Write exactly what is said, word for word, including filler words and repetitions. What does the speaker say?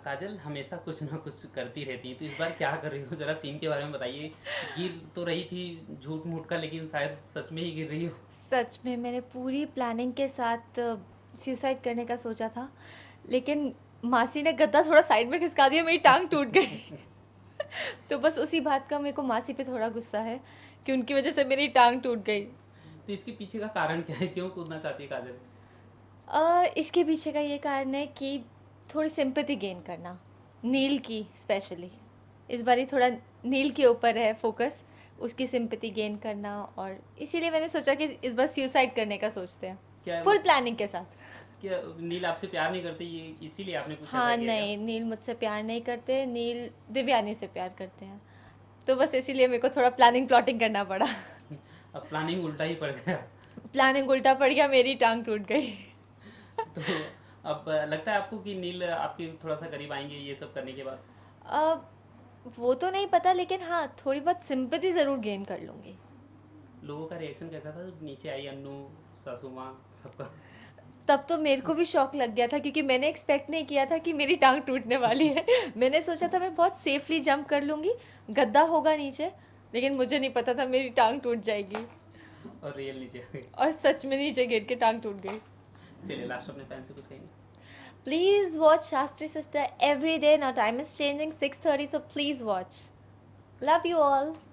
काजल हमेशा कुछ ना कुछ करती रहती हैं, तो इस बार क्या कर रही हो? ज़रा सीन के बारे में बताइए। गिर तो रही थी झूठ-मूठ का, लेकिन शायद सच में ही गिर रही हो। सच में मैंने पूरी प्लानिंग के साथ सुसाइड करने का सोचा था, लेकिन मासी ने गद्दा थोड़ा साइड में खिसका दिया, मेरी टांग टूट गई। तो बस उसी बात का मेरे को मासी पे थोड़ा गुस्सा है कि उनकी वजह से मेरी टांग टूट गई। तो इसके पीछे का कारण क्या है? क्यों कूदना चाहती है काजल? अ, इसके पीछे का ये कारण है कि थोड़ी सिंपैथी गेन करना, नील की स्पेशली। इस बारी थोड़ा नील के ऊपर है फोकस, उसकी सिंपैथी गेन करना, और इसीलिए मैंने सोचा कि इस बार सुसाइड करने का सोचते हैं, क्या फुल प्लानिंग के साथ। क्या नील आपसे प्यार नहीं करती, ये इसीलिए आपने कुछ ऐसा हाँ किया क्या? नहीं, नील मुझसे प्यार नहीं करते, नील दिव्यानी से प्यार करते हैं। तो बस इसीलिए मेरे को थोड़ा प्लानिंग प्लॉटिंग करना पड़ा। अब प्लानिंग उल्टा ही पड़ गया। प्लानिंग उल्टा पड़ गया, मेरी टांग टूट गई। तो अब लगता है आपको कि नील आपके थोड़ा सा करीब आएंगे ये सब करने के बाद? अब वो तो नहीं पता, लेकिन हाँ थोड़ी बहुत सिंपैथी ज़रूर गेन कर लूँगी। लोगों का रिएक्शन कैसा था जब नीचे आई अन्नू, सासू माँ, सबका? तब तो मेरे को भी शौक लग गया था, क्योंकि मैंने एक्सपेक्ट नहीं किया था कि मेरी टांग टूटने वाली है। मैंने सोचा था मैं बहुत सेफली जंप कर लूँगी, गद्दा होगा नीचे, लेकिन मुझे नहीं पता था मेरी टांग टूट जाएगी। और रियल नीचे आ गई। और सच में नीचे गिर के टांग टूट गई। चलिए लास्ट अपने फैन से कुछ कहेंगे? Please watch Shastri Sister every day. Now time is changing, six thirty, so please watch. Love you all.